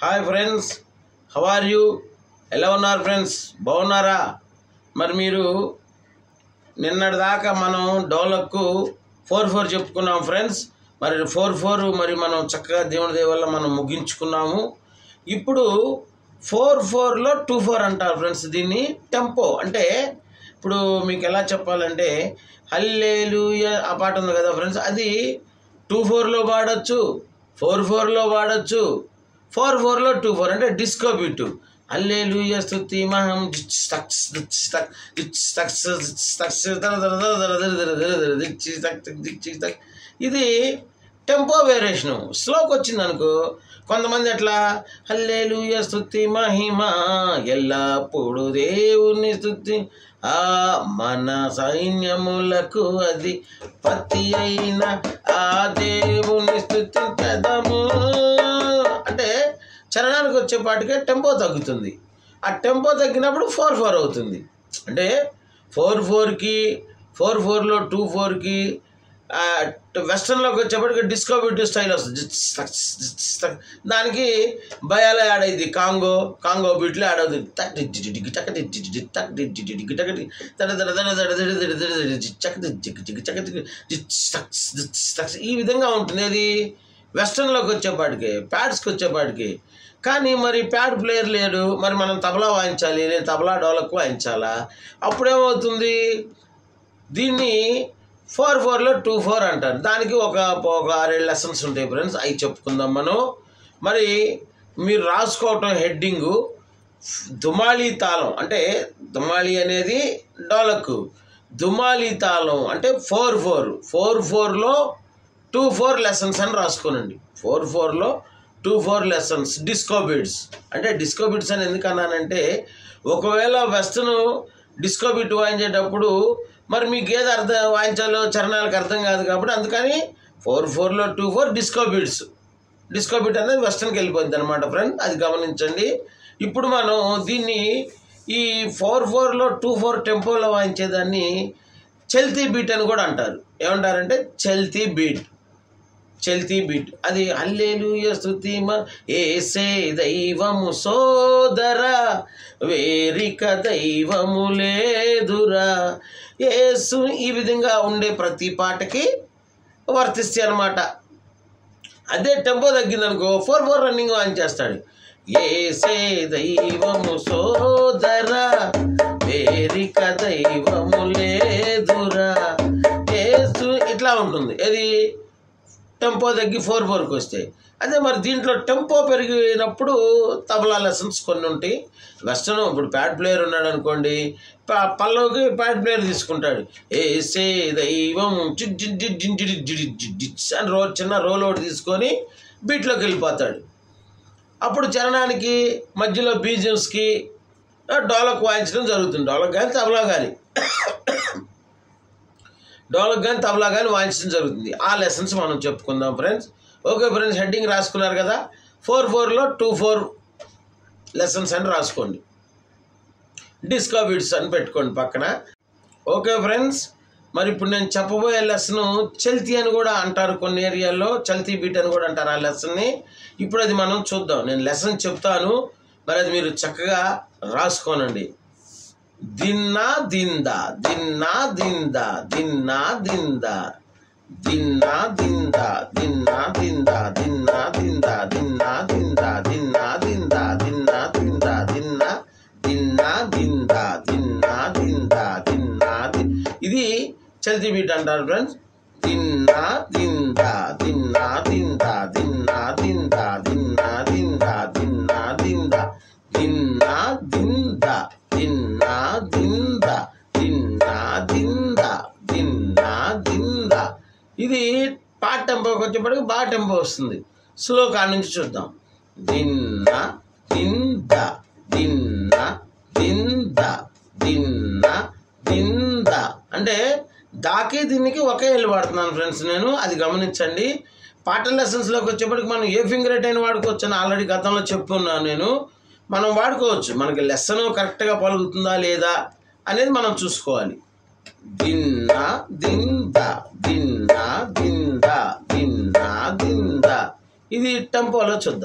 Hi friends, how are you? ఎలా ఉన్నారు friends? బాగున్నారా? మరి మీరు నిన్నటి దాకా మనం డోలక్కు 4/4 చెప్పుకున్నాం ఫ్రెండ్స్. మరి 4/4 మరి మనం చక్కగా దేవుని దయ వల్ల మనం ముగించుకున్నాము. ఇప్పుడు 4/4లో 2/4 అంటారు ఫ్రెండ్స్. దీన్ని టెంపో అంటే ఇప్పుడు మీకు ఎలా చెప్పాలంటే హల్లెలూయా ఆ పాట ఉంది కదా ఫ్రెండ్స్, అది 2/4లో పాడొచ్చు, 4/4లో పాడొచ్చు, 4/4లో 2/4 అంటే డిస్కో బీట్. హల్లెలూయా స్తుతి మహం ఇది టెంపో వేరియేషను. స్లోకి వచ్చింది అనుకో కొంతమంది ఎట్లా హల్లెలూయా స్తుతి మహిమ ఎల్లప్పుడు దేవుని స్తుతి మన సైన్యములకు అది పతి అయిన ఆ దేవుని స్తుతించదము అంటే చరణానికి వచ్చేపాటికే టెంపో తగ్గుతుంది. ఆ టెంపో తగ్గినప్పుడు 4/4 అవుతుంది. అంటే 4/4కి 4/4లో 2/4కి వెస్టర్న్లోకి వచ్చేప్పటికి డిస్కో బీట్ స్టైల్ వస్తుంది. దానికి భయాలు యాడ్ అయింది, కాంగో బీట్లో యాడ్ అవుతుంది. ఈ విధంగా ఉంటుంది. అది వెస్టర్న్లోకి వచ్చేపాటికి, ప్యాడ్స్కి వచ్చేపాటికి. కానీ మరి ప్యాడ్ ప్లేయర్ లేడు, మరి మనం తబలా వాయించాలి, నేను తబలా డోలక్ వాయించాలా, అప్పుడేమవుతుంది? దీన్ని 4/4లో 2/4 అంటారు. దానికి ఒక 6-7 లెసన్స్ ఉంటాయి ఫ్రెండ్స్, అవి చెప్పుకుందాం మనం. మరి మీరు రాసుకోవటం హెడ్డింగు దుమాలి తాళం అంటే దుమాలి అనేది డోలకు, దుమాలి తాళం అంటే 4/4లో 2/4 లెసన్స్ అని రాసుకోనండి. 4/4లో 2/4 లెసన్స్ డిస్కో బీట్స్. అంటే డిస్కో బీట్స్ అని ఎందుకన్నానంటే ఒకవేళ వెస్టర్న్ డిస్కో బీట్ వాయించేటప్పుడు మరి మీకు ఏది వాయించాలో చరణాలకు అర్థం కాదు కాబట్టి అందుకని 4/4లో 2/4 డిస్కో బీట్స్. డిస్కో బీట్ అనేది వెస్టర్న్కి వెళ్ళిపోయింది అనమాట ఫ్రెండ్, అది గమనించండి. ఇప్పుడు మనం దీన్ని ఈ 4/4లో 2/4 టెంపోలో వాయించేదాన్ని చల్తీ బీట్ అని కూడా అంటారు. ఏమంటారంటే చల్తీ బీట్. అది హల్లెలూయా స్తుతి యేసే దైవము సోదరా వేరిక దైవము లేదురా యేసు. ఈ విధంగా ఉండే ప్రతి పాటకి వర్తిస్తాయి అన్నమాట. అదే టెంపో తగ్గిందనుకో 4/4 రన్నింగ్ వాయించేస్తాడు. యేసే దైవము సోదరా వేరిక దైవము లేదురా యేసు. ఇట్లా ఉంటుంది. అది టెంపో తగ్గి 4/4కి వస్తాయి. అదే మరి దీంట్లో టెంపో పెరిగినప్పుడు తబలా లెసన్స్ కొన్ని ఉంటాయి. వెస్టర్న్ ఇప్పుడు ప్యాడ్ ప్లేయర్ ఉన్నాడు అనుకోండి, పల్లోకి ప్యాడ్ ప్లేయర్ తీసుకుంటాడు. ఏసే దైవం అని చిన్న రోల్ ఒకటి తీసుకొని బీట్లోకి వెళ్ళిపోతాడు. అప్పుడు చరణానికి మధ్యలో బీజియమ్స్కి డోలక్ వాయించడం జరుగుతుంది. డోలక్ కానీ తబలా కానీ వాయించడం జరుగుతుంది. ఆ లెసన్స్ మనం చెప్పుకుందాం ఫ్రెండ్స్. ఓకే ఫ్రెండ్స్, హెడ్డింగ్ రాసుకున్నారు కదా. 4/4లో 2/4 లెసన్స్ అని రాసుకోండి. డిస్కో బీట్స్ అని పెట్టుకోండి పక్కన. ఓకే ఫ్రెండ్స్, మరి ఇప్పుడు నేను చెప్పబోయే లెసన్ చల్తీ అని కూడా అంటారు, కొన్ని ఏరియాల్లో చల్తీ బీట్ అని కూడా అంటారు ఆ లెసన్ని. ఇప్పుడు అది మనం చూద్దాం. నేను లెసన్ చెప్తాను, మరి అది మీరు చక్కగా రాసుకోనండి. దిన్నా దిందా దిన్నా దిందా దిన్నా దిందా దిన్నా దిందా దిన్నా దిందా దిన్నా దిందా దిన్నా దిందా దిన్నా దిందా దిన్నా దిందా దిన్నా దిన్నా దిందా దిన్నా దిందా దిన్నా ఇది చల్తీ బీట్ అంటారు ఫ్రెండ్స్. దిన్నా దిందా దిన్నా దిందా దిన్నా దిందా దిన్నా దిందా దిన్నా దిందా దిన్నా దిందా దిన్నా దిందా దిన్నా దిందా దిన్నా దిందా. ఇది పాట టెంపోకి వచ్చేప్పటికి బాగా టెంపో వస్తుంది. స్లో కాడ నుంచి చూద్దాం. దిన్నా దిందా దిన్నా దిందా దిన్నా దిందా అంటే దాకి దీనికి ఒకే వెళ్ళి వాడుతున్నాను ఫ్రెండ్స్ నేను, అది గమనించండి. పాట లెసన్స్లోకి వచ్చేప్పటికి మనం ఏ ఫింగర్ రేట్ అయినా వాడుకోవచ్చు అని ఆల్రెడీ గతంలో చెప్పుకున్నాను నేను. మనం వాడుకోవచ్చు, మనకి లెసన్ కరెక్ట్గా పలుకుతుందా లేదా అనేది మనం చూసుకోవాలి. దిన్నా దిందా దిన్నా దిందా దిన్నా దిందా ఇది టెంపోలో చూద్దాం.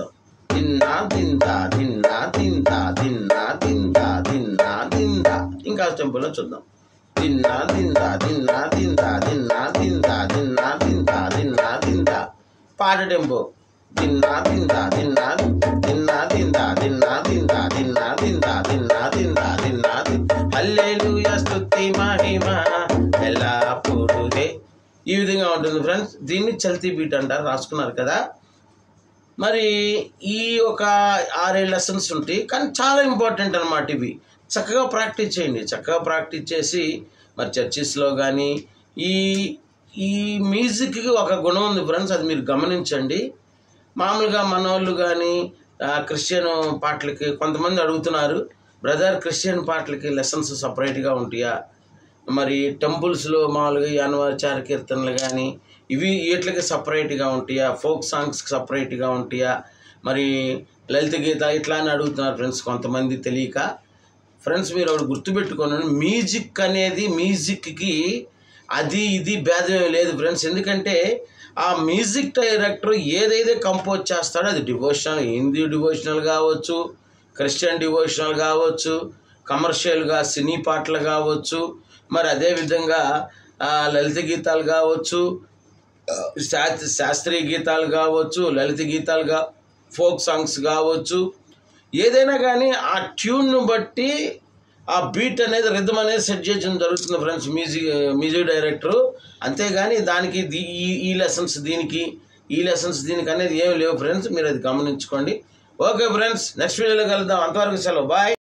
దిన్నా దిందా దిన్నా దిందా దిన్నా దిందా దిన్నా దిందా. ఇంకా టెంపోలో చూద్దాం. దిన్నా దిందా దిన్నా దిందా దిన్నా దిందా దిన్నా దిందా దిన్నా దిందా. పాట టెంపో. దిన్నా దిందా దిన్నా దిన్నా దిందా దిన్నా దిందా దిన్నా దిందా దిన్నా దిందా దిన్నా దిందా. హల్లెలూయా స్తుతి మహిమ ఎల్లప్పుడూ. ఈ విధంగా ఉంటుంది ఫ్రెండ్స్. దీన్ని చల్తీ బీట్ అంటారు. రాసుకున్నారు కదా. మరి ఈ ఒక 6-7 లెసన్స్ ఉంటాయి, కానీ చాలా ఇంపార్టెంట్ అన్నమాట. ఇవి చక్కగా ప్రాక్టీస్ చేయండి. చక్కగా ప్రాక్టీస్ చేసి మరి చర్చెస్లో కానీ ఈ ఈ మ్యూజిక్కి ఒక గుణం ఉంది ఫ్రెండ్స్, అది మీరు గమనించండి. మామూలుగా మన వాళ్ళు కానీ క్రిస్టియన్ పాటలకి కొంతమంది అడుగుతున్నారు, బ్రదర్ క్రిస్టియన్ పాటలకి లెసన్స్ సపరేట్గా ఉంటాయా, మరి టెంపుల్స్లో మామూలుగా యానవాచార కీర్తనలు కానీ వీటికి సపరేట్గా ఉంటాయా, ఫోక్ సాంగ్స్కి సపరేట్గా ఉంటాయా, మరి లలిత గీత ఇట్లా అని అడుగుతున్నారు ఫ్రెండ్స్ కొంతమంది తెలియక. ఫ్రెండ్స్ మీరు ఒకటి గుర్తుపెట్టుకోండి, మ్యూజిక్ అనేది మ్యూజిక్కి అది ఇది భేదమే లేదు ఫ్రెండ్స్. ఎందుకంటే ఆ మ్యూజిక్ డైరెక్టర్ ఏదైతే కంపోజ్ చేస్తాడో అది డివోషనల్, హిందీ డివోషనల్ కావచ్చు, క్రిస్టియన్ డివోషనల్ కావచ్చు, కమర్షియల్గా సినీ పాటలు కావచ్చు, మరి అదేవిధంగా లలిత గీతాలు కావచ్చు, శాస్త్రీయ గీతాలు కావచ్చు, లలిత గీతాలుగా ఫోక్ సాంగ్స్ కావచ్చు, ఏదైనా కానీ ఆ ట్యూన్ను బట్టి ఆ బీట్ అనేది రిథమ్ అనేది సెట్ చేయడం జరుగుతుంది ఫ్రెండ్స్ మ్యూజిక్ డైరెక్టరు. అంతేగాని దానికి ఈ లెసన్స్ దీనికి ఈ లెసన్స్ దీనికి అనేది ఏమి లేవు ఫ్రెండ్స్, మీరు అది గమనించుకోండి. ఓకే ఫ్రెండ్స్, నెక్స్ట్ వీడియోలో కలుద్దాం. అంతవరకు సెలవు, బాయ్.